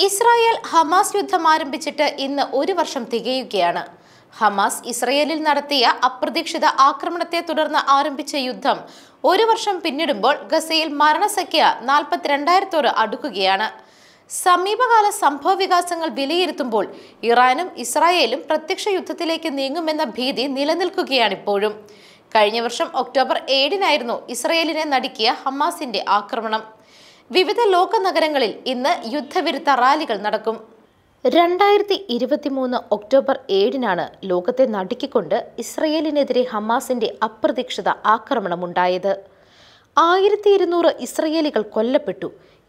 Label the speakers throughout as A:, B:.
A: Israel Hamas യുദ്ധം ആരംഭിച്ചിട്ട് ഇന്ന് ഒരു വർഷം തികയുകയാണ്. ഹമാസ് ഇസ്രായേലിൽ നടത്തിയ അപ്രതീക്ഷിത ആക്രമണത്തെ തുടർന്ന് ആരംഭിച്ച യുദ്ധം ഒരു വർഷം പിന്നിടുമ്പോൾ ഗസയിൽ മരണസംഖ്യ 42,000 അടുക്കുകയാണ്. സമീപകാല സംഭവ വികാസങ്ങൾ വിലയിരുത്തുമ്പോൾ ഇറാനും ഇസ്രായേലും പ്രത്യക്ഷ യുദ്ധത്തിലേക്ക് നീങ്ങുമെന്ന ഭീതി നിലനിൽക്കുകയാണിപ്പോഴും. കഴിഞ്ഞ വർഷം ഒക്ടോബർ 7-നായിരുന്നു ഇസ്രായേലിനെ നടുക്കിയ ഹമാസിന്റെ ആക്രമണം. വിവിധ ലോക നഗരങ്ങളിൽ ഇന്ന് യുദ്ധവിരുദ്ധ റാലികൾ നടക്കും. 2023 ഒക്ടോബർ 7-നാണ് ലോകത്തെ നടുക്കിക്കൊണ്ട് ഇസ്രയേലിനെതിരെ ഹമാസിന്റെ അപ്രതീക്ഷിത ആക്രമണമുണ്ടായത്. 1200 ഇസ്രയേലികൾ കൊല്ലപ്പെട്ടു,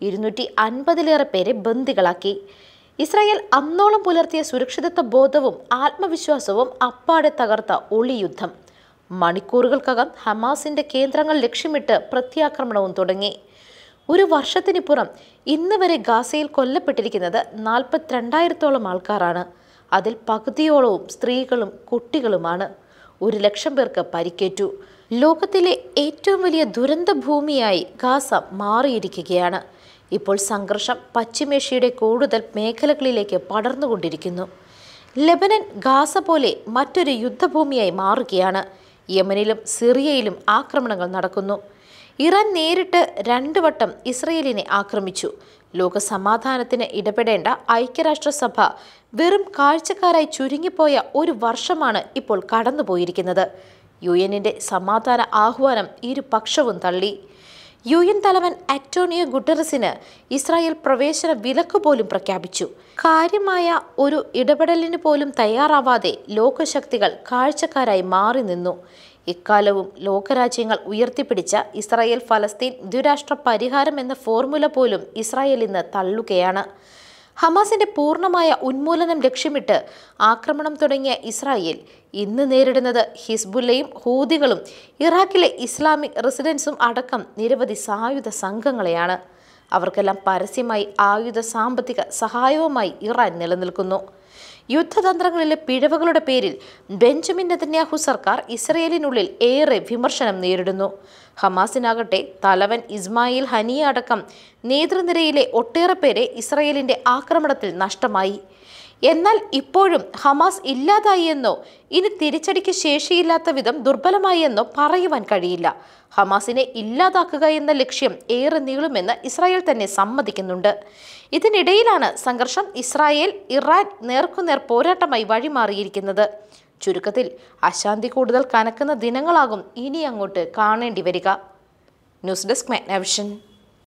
A: 250-ലേറെ പേരെ ബന്ദികളാക്കി. ഇസ്രായേൽ അന്നോളം പുലർത്തിയ സുരക്ഷിതത്വ ബോധവും ആത്മവിശ്വാസവും അപ്പാടെ തകർത്ത ഒളിയുദ്ധം. മണിക്കൂറുകൾക്കകം ഹമാസിന്റെ കേന്ദ്രങ്ങൾ ലക്ഷ്യമിട്ട് പ്രത്യാക്രമണവും തുടങ്ങി. ഒരു വർഷത്തിനിപ്പുറം ഇന്ന് വരെ ഗാസയിൽ കൊല്ലപ്പെട്ടിരിക്കുന്നത് 42,000-ഓളം ആൾക്കാരാണ്. അതിൽ പകുതിയോളവും സ്ത്രീകളും കുട്ടികളുമാണ്. 100,000 പേർക്ക് പരിക്കേറ്റു. ലോകത്തിലെ ഏറ്റവും വലിയ ദുരന്ത ഭൂമിയായി ഗാസ മാറിയിരിക്കുകയാണ്. ഇപ്പോൾ സംഘർഷം പശ്ചിമേഷ്യയുടെ കൂടുതൽ മേഖലകളിലേക്ക് പടർന്നുകൊണ്ടിരിക്കുന്നു. ലെബനൻ ഗാസ പോലെ മറ്റൊരു യുദ്ധഭൂമിയായി മാറുകയാണ്. യമനിലും സിറിയയിലും ആക്രമണങ്ങൾ നടക്കുന്നു. ഇറാൻ നേരിട്ട് 2 വട്ടം ഇസ്രയേലിനെ ആക്രമിച്ചു. ലോക സമാധാനത്തിന് ഇടപെടേണ്ട ഐക്യരാഷ്ട്രസഭ വെറും കാഴ്ചക്കാരായി ചുരുങ്ങിപ്പോയ ഒരു വർഷമാണ് ഇപ്പോൾ കടന്നുപോയിരിക്കുന്നത്. UN-ന്റെ സമാധാന ആഹ്വാനം ഇരുപക്ഷവും തള്ളി. UN തലവൻ അന്റോണിയോ ഗുട്ടറസിന് ഇസ്രായേൽ പ്രവേശന വിലക്ക് പോലും പ്രഖ്യാപിച്ചു. കാര്യമായ ഒരു ഇടപെടലിന് പോലും തയ്യാറാവാതെ ലോകശക്തികൾ കാഴ്ചക്കാരായി മാറി നിന്നു. ഇക്കാലവും ലോകരാജ്യങ്ങൾ ഉയർത്തിപ്പിടിച്ച ഇസ്രായേൽ ഫലസ്തീൻ ദ്വിരാഷ്ട്ര പരിഹാരം എന്ന ഫോർമുല പോലും ഇസ്രായേൽ ഇന്ന് തള്ളുകയാണ്. ഹമാസിന്റെ പൂർണ്ണമായ ഉന്മൂലനം ലക്ഷ്യമിട്ട് ആക്രമണം തുടങ്ങിയ ഇസ്രായേൽ ഇന്ന് നേരിടുന്നത് ഹിസ്ബുല്ലയും ഹൂതികളും ഇറാഖിലെ ഇസ്ലാമിക് റെസിഡൻസും അടക്കം നിരവധി സായുധ സംഘങ്ങളെയാണ്. അവർക്കെല്ലാം പരസ്യമായി ആയുധ സാമ്പത്തിക സഹായവുമായി ഇറാൻ നിലനിൽക്കുന്നു. യുദ്ധതന്ത്രങ്ങളിലെ പിഴവുകളുടെ പേരിൽ ബെഞ്ചമിൻ നെതന്യാഹു സർക്കാർ ഇസ്രയേലിനുള്ളിൽ ഏറെ വിമർശനം നേരിടുന്നു. ഹമാസിനാകട്ടെ തലവൻ ഇസ്മായിൽ ഹനിയ അടക്കം നേതൃനിരയിലെ ഒട്ടേറെ പേരെ ഇസ്രയേലിന്റെ ആക്രമണത്തിൽ നഷ്ടമായി. എന്നാൽ ഇപ്പോഴും ഹമാസ് ഇല്ലാതായി എന്നോ ഇനി തിരിച്ചടിക്ക് ശേഷിയില്ലാത്ത വിധം ദുർബലമായി എന്നോ പറയുവാൻ കഴിയില്ല. ഹമാസിനെ ഇല്ലാതാക്കുക എന്ന ലക്ഷ്യം ഏറെ നീളുമെന്ന് ഇസ്രായേൽ തന്നെ സമ്മതിക്കുന്നുണ്ട്. ഇതിനിടയിലാണ് സംഘർഷം ഇസ്രായേൽ ഇറാൻ നേർക്കുനേർ പോരാട്ടമായി വഴിമാറിയിരിക്കുന്നത്. ചുരുക്കത്തിൽ അശാന്തി കൂടുതൽ കനക്കുന്ന ദിനങ്ങളാകും ഇനി അങ്ങോട്ട് കാണേണ്ടി വരിക. News desk Magnavision.